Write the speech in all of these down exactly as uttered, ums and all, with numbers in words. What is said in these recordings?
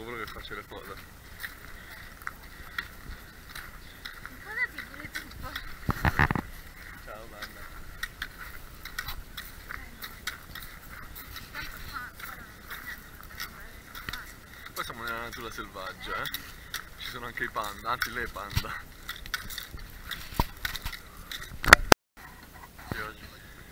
quello che faccio le foto. Guardati pure tu un po'. Ciao banda. Tanto qua, qua non c'è niente, dobbiamo guardare qua. Poi siamo nella natura selvaggia, eh. Ci sono anche i panda, anzi le panda. Sì, oggi.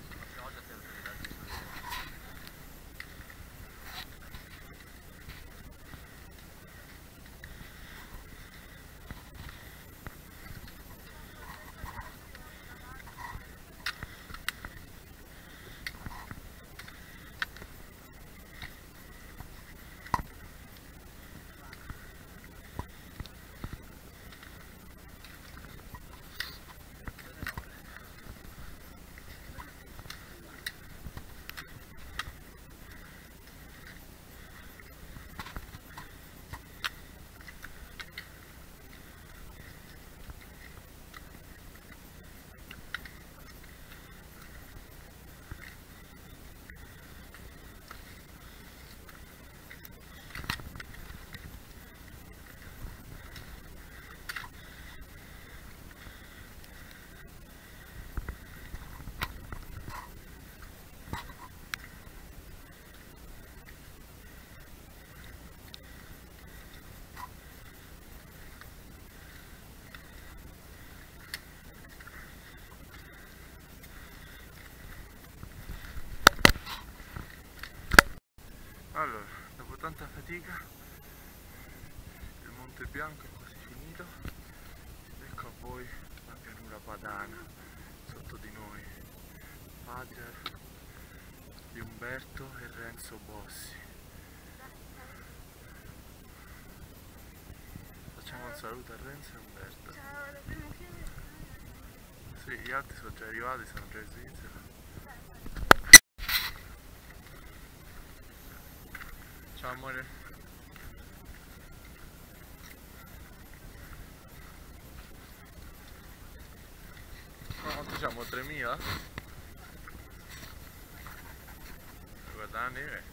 Allora, dopo tanta fatica, il Monte Bianco è quasi finito. Ecco a voi la pianura padana sotto di noi. Padre di Umberto e Renzo Bossi. Facciamo un saluto a Renzo e Umberto. Ciao, dobbiamo chiudere. Sì, gli altri sono già arrivati, sono già in Svizzera. Ciao amore. No, quanto siamo? tremila? Guarda la neve.